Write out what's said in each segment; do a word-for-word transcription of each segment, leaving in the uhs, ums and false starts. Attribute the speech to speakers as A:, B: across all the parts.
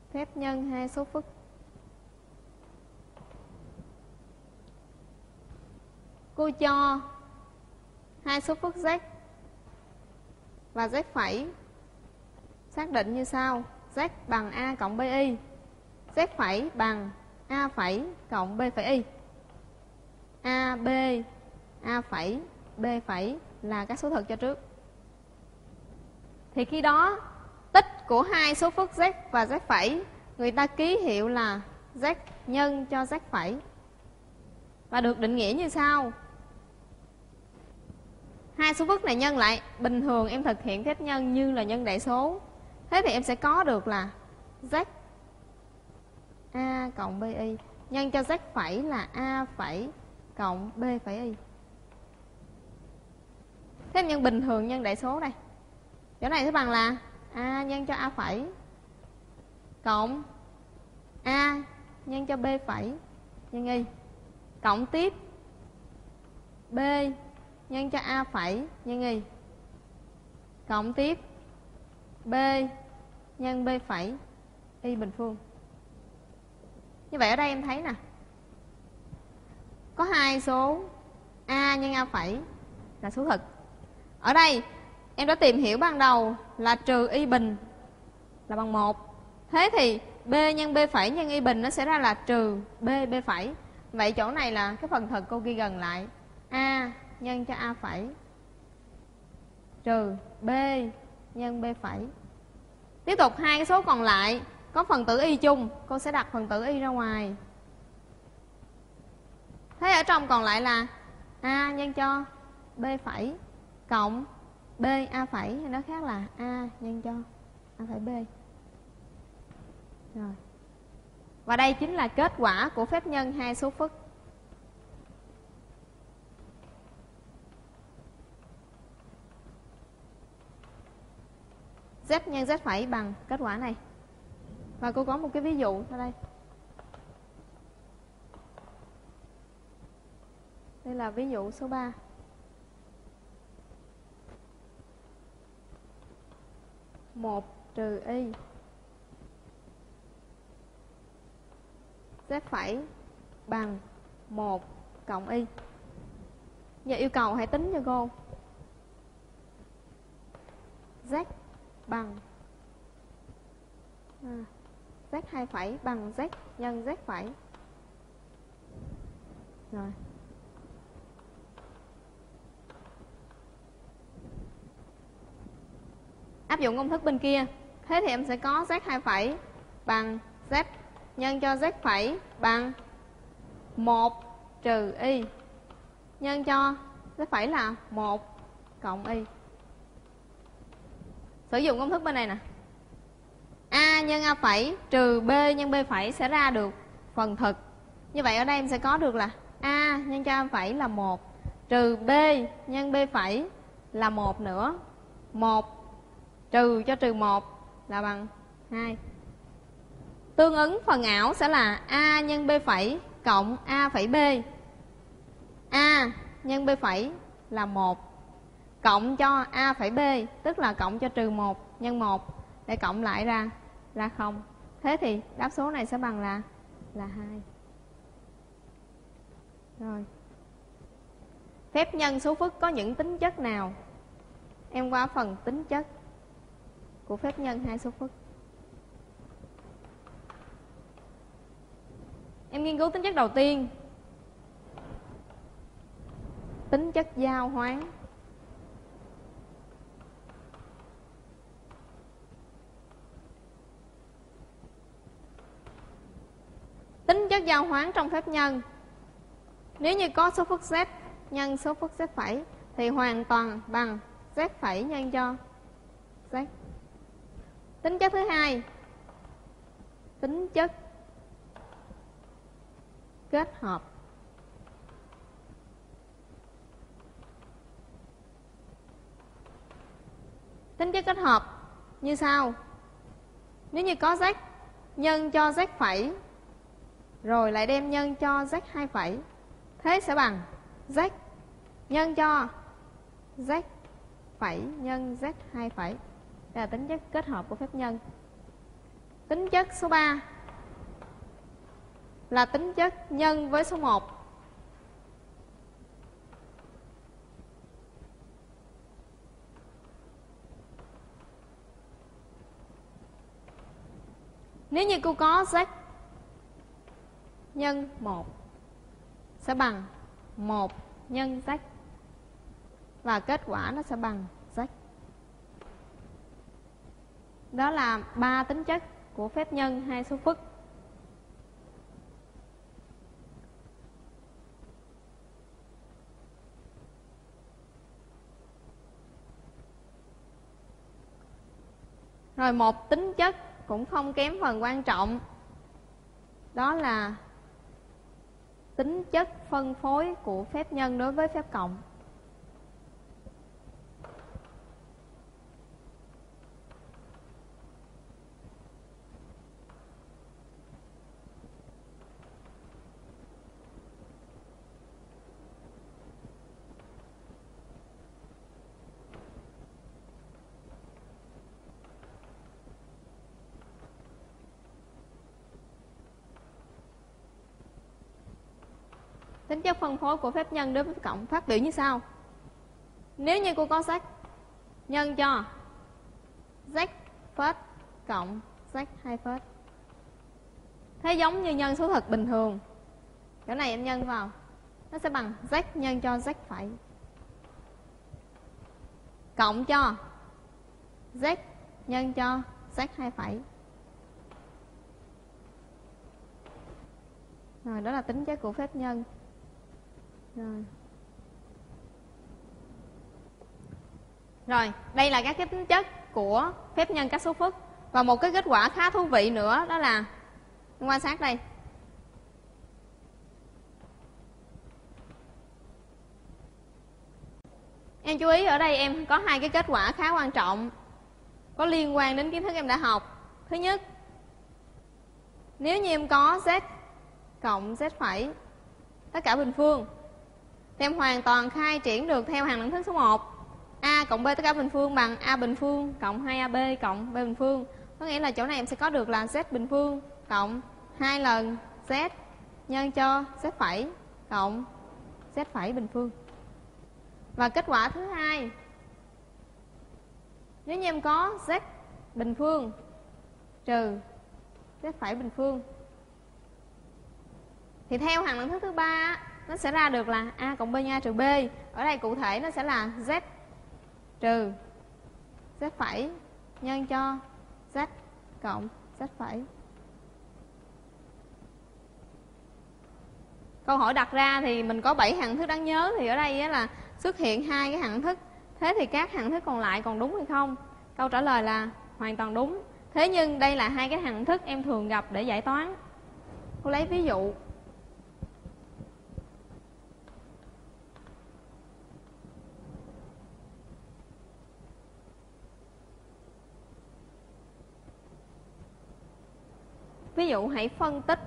A: Phép nhân hai số phức. Cô cho hai số phức z và z phẩy xác định như sau: z bằng a cộng bi, z phẩy bằng a phẩy cộng b phẩy y. A, B, A phẩy, B phẩy là các số thật cho trước. Thì khi đó tích của hai số phức z và z phẩy người ta ký hiệu là z nhân cho z phẩy và được định nghĩa như sau. Hai số phức này nhân lại, bình thường em thực hiện phép nhân như là nhân đại số. Thế thì em sẽ có được là z a cộng bi nhân cho z phẩy là a phẩy cộng b phẩy y. Thế nhân bình thường nhân đại số đây. Chỗ này sẽ bằng là a nhân cho a phẩy cộng a nhân cho b phẩy nhân y cộng tiếp b nhân cho a phẩy nhân y cộng tiếp b nhân b phẩy y bình phương. Như vậy ở đây em thấy nè, có hai số a nhân a phẩy là số thực. Ở đây em đã tìm hiểu ban đầu là trừ y bình là bằng một. Thế thì b nhân b phẩy nhân y bình nó sẽ ra là trừ b b phẩy. Vậy chỗ này là cái phần thực cô ghi gần lại a nhân cho a phẩy trừ b nhân b phẩy. Tiếp tục hai cái số còn lại có phần tử y chung, cô sẽ đặt phần tử y ra ngoài. Thế ở trong còn lại là a nhân cho b phẩy cộng b a phẩy, hay nói khác là a nhân cho a phẩy b. Rồi. Và đây chính là kết quả của phép nhân hai số phức. Z nhân Z phẩy bằng kết quả này. Và cô có một cái ví dụ ở đây. Đây là ví dụ số ba. một trừ y Z phẩy bằng một cộng y. Giờ yêu cầu hãy tính cho cô. Z bằng à, Z hai phẩy bằng Z nhân Z phẩy. Rồi. Áp dụng công thức bên kia. Thế thì em sẽ có Z hai phẩy bằng Z nhân cho Z phẩy bằng một trừ y nhân cho Z phẩy là một cộng y. Sử dụng công thức bên này nè. A nhân A phẩy trừ B nhân B phẩy sẽ ra được phần thực. Như vậy ở đây em sẽ có được là A nhân cho A phẩy là một trừ B nhân B phẩy là một nữa. một trừ cho trừ một là bằng hai. Tương ứng phần ảo sẽ là A nhân B phẩy cộng A phẩy B. A nhân B phẩy là một cộng cho A phẩy B, tức là cộng cho trừ một nhân một để cộng lại ra ra không. Thế thì đáp số này sẽ bằng là là hai. Rồi. Phép nhân số phức có những tính chất nào? Em qua phần tính chất của phép nhân hai số phức. Em nghiên cứu tính chất đầu tiên. Tính chất giao hoán. Tính chất giao hoán trong phép nhân. Nếu như có số phức z nhân số phức z phẩy thì hoàn toàn bằng z phẩy nhân cho z. Tính chất thứ hai, tính chất kết hợp. Tính chất kết hợp như sau. Nếu như có z nhân cho z phẩy rồi lại đem nhân cho z hai phẩy, thế sẽ bằng z nhân cho z phẩy nhân z hai phẩy. Đây là tính chất kết hợp của phép nhân. tính chất số ba là tính chất nhân với số một. Nếu như cô có z nhân một sẽ bằng một nhân z, và kết quả nó sẽ bằng z. Đó là ba tính chất của phép nhân hai số phức. Rồi một tính chất cũng không kém phần quan trọng, đó là tính chất phân phối của phép nhân đối với phép cộng. Tính chất phân phối của phép nhân đối với phép cộng phát biểu như sau. Nếu như cô có z nhân cho z phết cộng z hai phết, thế giống như nhân số thật bình thường, chỗ này em nhân vào, nó sẽ bằng z nhân cho z phẩy cộng cho z nhân cho z hai phẩy. Rồi, đó là tính chất của phép nhân. Rồi. Rồi, đây là các cái tính chất của phép nhân các số phức. Và một cái kết quả khá thú vị nữa, đó là quan sát đây. Em chú ý ở đây em có hai cái kết quả khá quan trọng, có liên quan đến kiến thức em đã học. Thứ nhất, nếu như em có z cộng z phẩy tất cả bình phương, thì em hoàn toàn khai triển được theo hàng đẳng thức số một. A cộng B tất cả bình phương bằng A bình phương cộng hai A B cộng B bình phương. Có nghĩa là chỗ này em sẽ có được là z bình phương cộng hai lần z nhân cho z phẩy cộng z phẩy bình phương. Và kết quả thứ hai, nếu như em có z bình phương trừ z phẩy bình phương, thì theo hàng đẳng thức thứ ba nó sẽ ra được là A cộng B nhân A trừ B. Ở đây cụ thể nó sẽ là z trừ z phẩy nhân cho z cộng z phẩy. Câu hỏi đặt ra thì mình có bảy hàng thức đáng nhớ, thì ở đây là xuất hiện hai cái hàng thức. Thế thì các hàng thức còn lại còn đúng hay không? Câu trả lời là hoàn toàn đúng. Thế nhưng đây là hai cái hàng thức em thường gặp để giải toán. Cô lấy ví dụ. Ví dụ hãy phân tích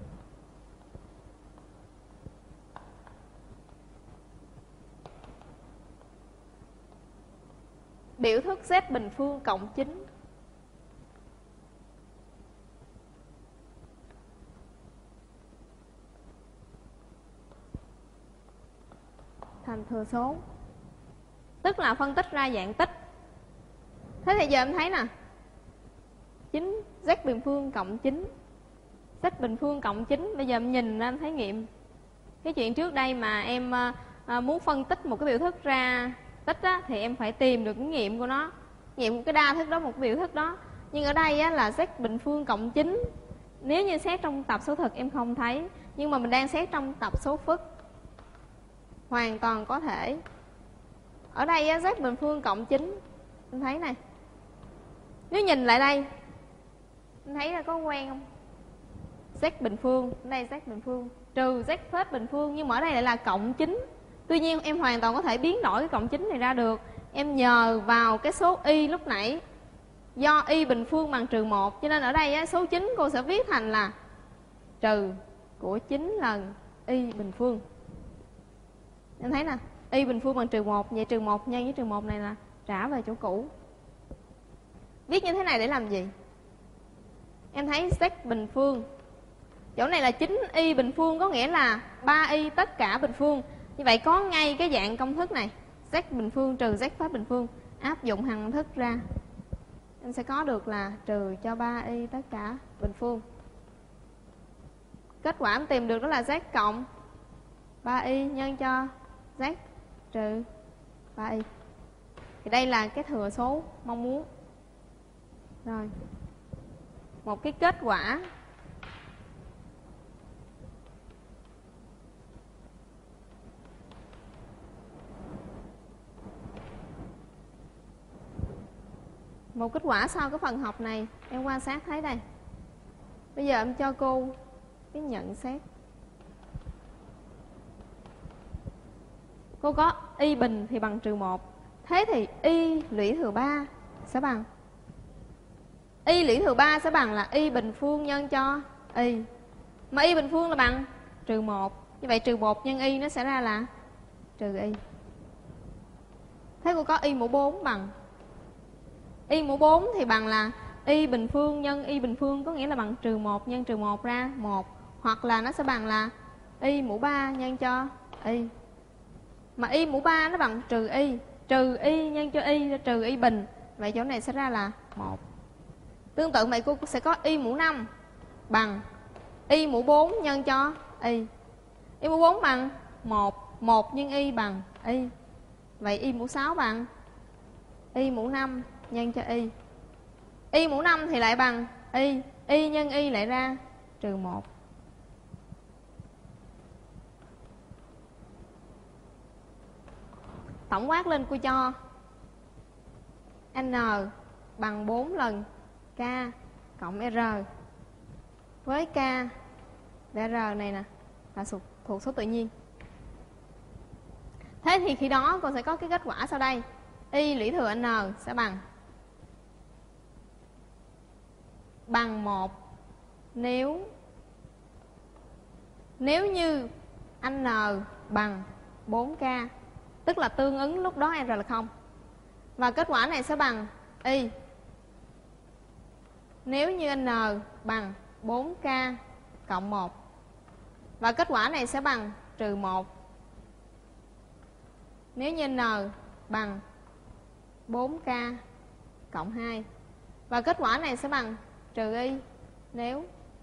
A: biểu thức z bình phương cộng chín thành thừa số, tức là phân tích ra dạng tích. Thế thì giờ em thấy nè, chín z bình phương cộng chín, z bình phương cộng chín. Bây giờ em nhìn ra em thấy nghiệm cái chuyện trước đây mà em à, muốn phân tích một cái biểu thức ra tích á, thì em phải tìm được cái nghiệm của nó, nghiệm của cái đa thức đó, một cái biểu thức đó. Nhưng ở đây á, là z bình phương cộng chín, nếu như xét trong tập số thực em không thấy, nhưng mà mình đang xét trong tập số phức, hoàn toàn có thể. Ở đây á, z bình phương cộng chín, em thấy này, nếu nhìn lại đây em thấy là có quen không? Z bình phương, ở đây z bình phương trừ z phết bình phương, nhưng mà ở đây lại là cộng chín. Tuy nhiên em hoàn toàn có thể biến đổi cái cộng chín này ra được. Em nhờ vào cái số y lúc nãy, do y bình phương bằng trừ một, cho nên ở đây á, số chín cô sẽ viết thành là trừ của chín lần y bình phương. Em thấy nè, y bình phương bằng trừ một, vậy trừ một nhân với trừ một này là trả về chỗ cũ. Viết như thế này để làm gì? em thấy z bình phương. Chỗ này là chín y bình phương, có nghĩa là ba y tất cả bình phương. Như vậy có ngay cái dạng công thức này, z bình phương trừ z phép bình phương, áp dụng hằng thức ra, em sẽ có được là trừ cho ba y tất cả bình phương. Kết quả em tìm được đó là z cộng ba y nhân cho z trừ ba y. Thì đây là cái thừa số mong muốn. Rồi, một cái kết quả một kết quả sau cái phần học này em quan sát thấy đây. Bây giờ em cho cô cái nhận xét. Cô có y bình thì bằng trừ một. Thế thì y lũy thừa ba sẽ bằng, y lũy thừa ba sẽ bằng là y bình phương nhân cho y. Mà y bình phương là bằng trừ một. Như vậy trừ một nhân y nó sẽ ra là trừ y. Thế cô có y mũ bốn bằng, y mũ bốn thì bằng là y bình phương nhân y bình phương, có nghĩa là bằng trừ một nhân trừ một ra một. Hoặc là nó sẽ bằng là y mũ ba nhân cho y. Mà y mũ ba nó bằng trừ y, trừ y nhân cho y trừ y bình. Vậy chỗ này sẽ ra là một. Tương tự vậy cô sẽ có y mũ năm bằng y mũ bốn nhân cho y. Y mũ bốn bằng một, một nhân y bằng y. Vậy y mũ sáu bằng y mũ năm nhân cho y. Y mũ năm thì lại bằng y, y nhân y lại ra trừ một. Tổng quát lên cô cho n bằng bốn lần k cộng r. Với k để r này nè là thuộc số tự nhiên. Thế thì khi đó cô sẽ có cái kết quả sau đây. Y lũy thừa n sẽ bằng bằng một nếu nếu như n bằng bốn k, tức là tương ứng lúc đó r là không. Và kết quả này sẽ bằng y nếu như n bằng bốn k cộng một. Và kết quả này sẽ bằng trừ một nếu như n bằng bốn k cộng hai. Và kết quả này sẽ bằng trừ y nếu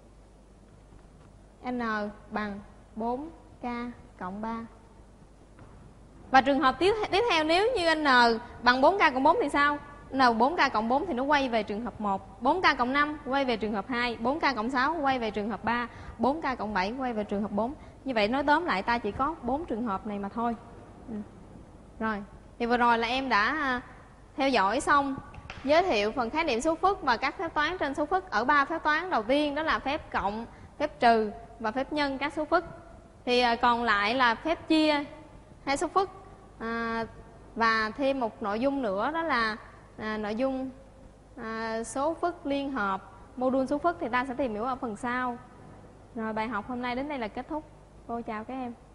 A: n bằng bốn k cộng ba. Và trường hợp tiếp tiếp theo, nếu như n bằng bốn k cộng bốn thì sao? N bốn k cộng bốn thì nó quay về trường hợp một, bốn k cộng năm quay về trường hợp hai, bốn k cộng sáu quay về trường hợp ba, bốn k cộng bảy quay về trường hợp bốn. Như vậy nói tóm lại ta chỉ có bốn trường hợp này mà thôi. Ừ. Rồi, thì vừa rồi là em đã theo dõi xong giới thiệu phần khái niệm số phức và các phép toán trên số phức ở ba phép toán đầu tiên, đó là phép cộng, phép trừ và phép nhân các số phức. Thì còn lại là phép chia hai số phức à, và thêm một nội dung nữa, đó là à, nội dung à, số phức liên hợp, module số phức thì ta sẽ tìm hiểu ở phần sau. Rồi bài học hôm nay đến đây là kết thúc. Cô chào các em.